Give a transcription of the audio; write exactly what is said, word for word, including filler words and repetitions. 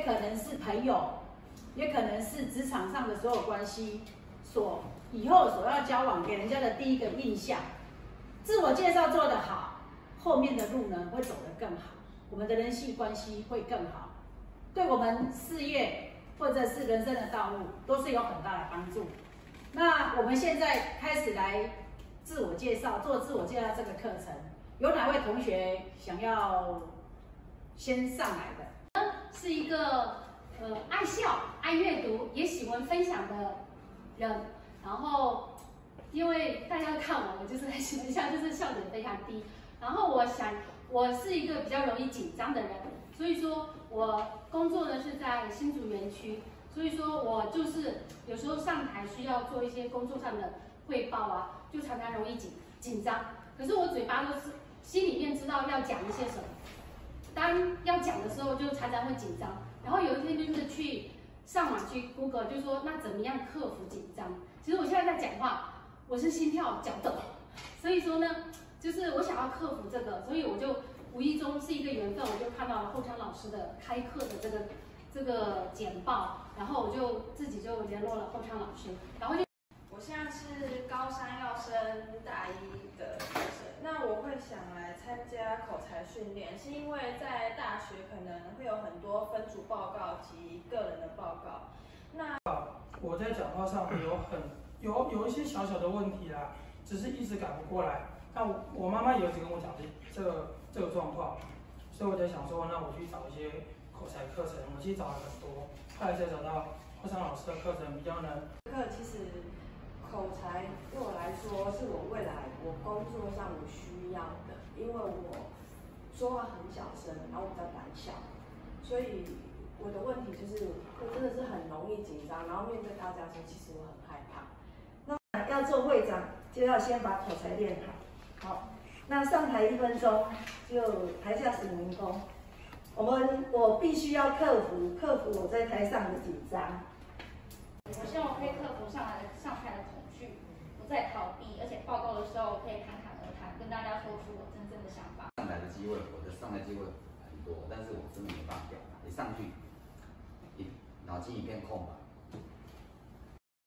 可能是朋友，也可能是职场上的所有关系，所以后所要交往给人家的第一个印象。自我介绍做得好，后面的路呢会走得更好，我们的人际关系会更好，对我们事业或者是人生的道路都是有很大的帮助。那我们现在开始来自我介绍，做自我介绍这个课程，有哪位同学想要先上来的？ 是一个呃爱笑、爱阅读，也喜欢分享的人。然后，因为大家看我，我就是很喜欢笑，就是笑点非常低。然后我想，我是一个比较容易紧张的人，所以说我工作呢是在新竹园区，所以说我就是有时候上台需要做一些工作上的汇报啊，就常常容易紧紧张。可是我嘴巴都是心里面知道要讲一些什么。当要讲的时候，就常常会紧张。然后有一天就是去上网去 Google， 就说那怎么样克服紧张？其实我现在在讲话，我是心跳脚抖，所以说呢，就是我想要克服这个，所以我就无意中是一个缘分，我就看到了后昌老师的开课的这个这个简报，然后我就自己就联络了后昌老师，然后就。 我现在是高三要升大一的学生，那我会想来参加口才训练，是因为在大学可能会有很多分组报告及个人的报告。那我在讲话上有很有有一些小小的问题啦，只是一直改不过来。那我我妈妈也有一直跟我讲这这个这个状况，所以我在想说，那我去找一些口才课程，我其实找了很多，后来才找到后昌老师的课程比较能。 课其实。口才对我来说是我未来我工作上我需要的，因为我说话很小声，然后我比较胆小，所以我的问题就是我真的是很容易紧张，然后面对大家的时候，其实我很害怕。 那要做会长，就要先把口才练好。好，那上台一分钟，就台下十年功。我们我必须要克服克服我在台上的紧张。 我希望我可以克服上来的上台的恐惧，不再逃避，而且报告的时候可以侃侃而谈，跟大家说出我真正的想法。 上台的机会，我的上台机会很多，但是我真的没办法表达。一上去，一脑筋一片空白，